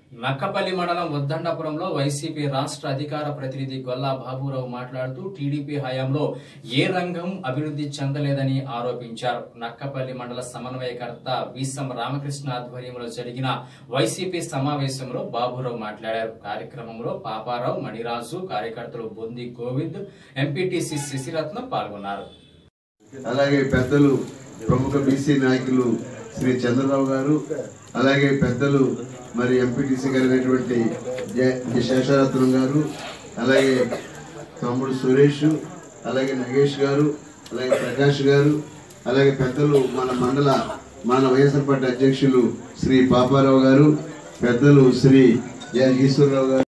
నక్కపల్లి మండలం ఉద్దండపురంలో వైసీపీ రాష్ట్ర అధికార ప్రతినిధి గొల్లా బాబురావు మాట్లాడుతూ టీడీపీ హయాంలో ఏ రంగం అభివృద్ధి చెందలేదని ఆరోపించారు. నక్కపల్లి మండల సమన్వయకర్త వీసం రామకృష్ణ ఆధ్వర్యంలో జరిగిన వైసీపీ సమావేశంలో బాబురావు మాట్లాడారు. కార్యక్రమంలో పాపారావు, మణిరాజు, కార్యకర్తలు బొంది గోవింద్, ఎంపీటీసీ శశిరత్నం పాల్గొన్నారు. అలాగే పెద్దలు ప్రముఖ బీసీ నాయకులు శ్రీ చంద్రరావు గారు, అలాగే పెద్దలు మరి ఎంపీటీసీ గారైనటువంటి శేషరత్నం గారు, అలాగే తమ్ముడు సురేష్, అలాగే నగేష్ గారు, అలాగే ప్రకాష్ గారు, అలాగే పెద్దలు మన వైఎస్ఆర్ పార్టీ అధ్యక్షులు శ్రీ పాపారావు గారు, పెద్దలు శ్రీ ఈశ్వరరావు గారు.